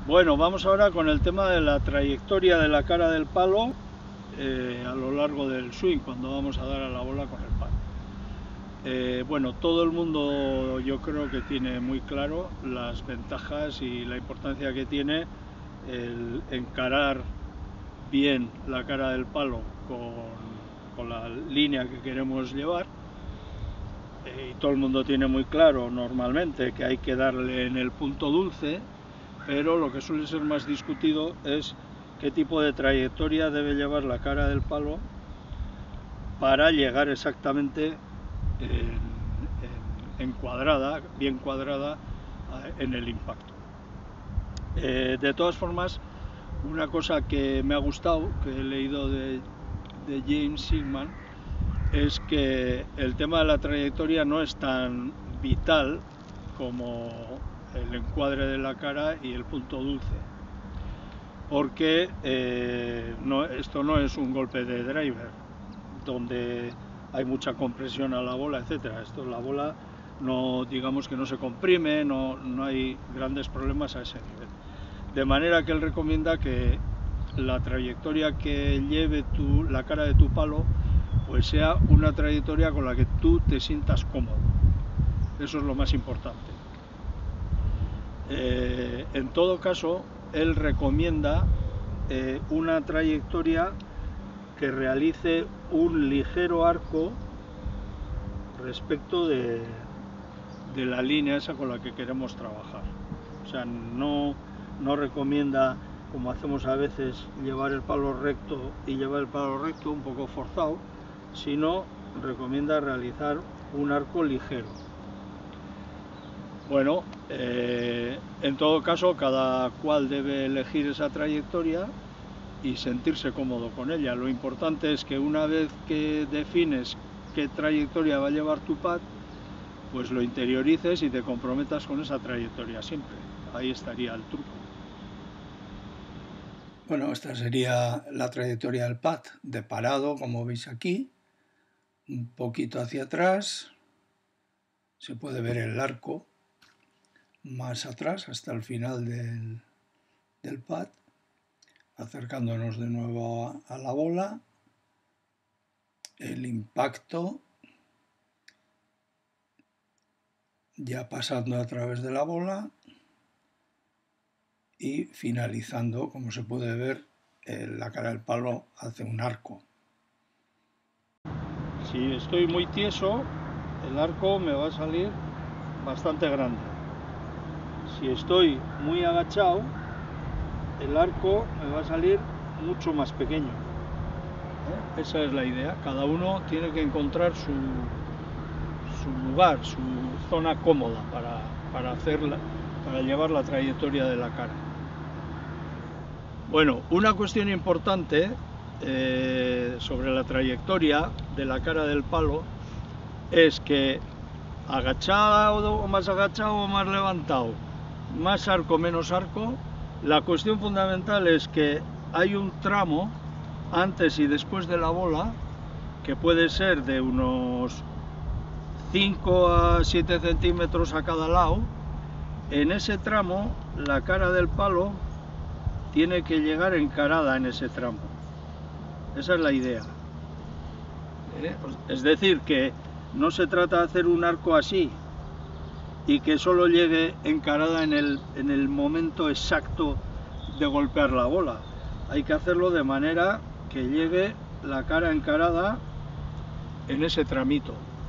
Bueno, vamos ahora con el tema de la trayectoria de la cara del palo a lo largo del swing, cuando vamos a dar a la bola con el palo. Bueno, todo el mundo yo creo que tiene muy claro las ventajas y la importancia que tiene el encarar bien la cara del palo con la línea que queremos llevar. Y todo el mundo tiene muy claro normalmente que hay que darle en el punto dulce, pero lo que suele ser más discutido es qué tipo de trayectoria debe llevar la cara del palo para llegar exactamente encuadrada, bien cuadrada en el impacto. De todas formas, una cosa que me ha gustado, que he leído de James Sillman, es que el tema de la trayectoria no es tan vital como el encuadre de la cara y el punto dulce, porque esto no es un golpe de driver donde hay mucha compresión a la bola, etcétera. Esto, la bola no, digamos que no se comprime, no hay grandes problemas a ese nivel, de manera que él recomienda que la trayectoria que lleve la cara de tu palo pues sea una trayectoria con la que tú te sientas cómodo. Eso es lo más importante. En todo caso, él recomienda una trayectoria que realice un ligero arco respecto de la línea esa con la que queremos trabajar. O sea, no recomienda, como hacemos a veces, llevar el palo recto un poco forzado, sino recomienda realizar un arco ligero. Bueno, en todo caso, cada cual debe elegir esa trayectoria y sentirse cómodo con ella. Lo importante es que una vez que defines qué trayectoria va a llevar tu pad, pues lo interiorices y te comprometas con esa trayectoria siempre. Ahí estaría el truco. Bueno, esta sería la trayectoria del pad de parado, como veis aquí, un poquito hacia atrás. Se puede ver el arco más atrás hasta el final del pad, acercándonos de nuevo a la bola, el impacto ya pasando a través de la bola y finalizando, como se puede ver, la cara del palo hace un arco. Si estoy muy tieso, el arco me va a salir bastante grande. Si estoy muy agachado, el arco me va a salir mucho más pequeño. Esa es la idea. Cada uno tiene que encontrar su lugar, su zona cómoda para llevar la trayectoria de la cara. Bueno, una cuestión importante sobre la trayectoria de la cara del palo es que agachado o más levantado, más arco, menos arco, la cuestión fundamental es que hay un tramo antes y después de la bola que puede ser de unos 5 a 7 centímetros a cada lado. En ese tramo la cara del palo tiene que llegar encarada en ese tramo. Esa es la idea. Es decir, que no se trata de hacer un arco así y que solo llegue encarada en el momento exacto de golpear la bola. Hay que hacerlo de manera que llegue la cara encarada en ese tramito.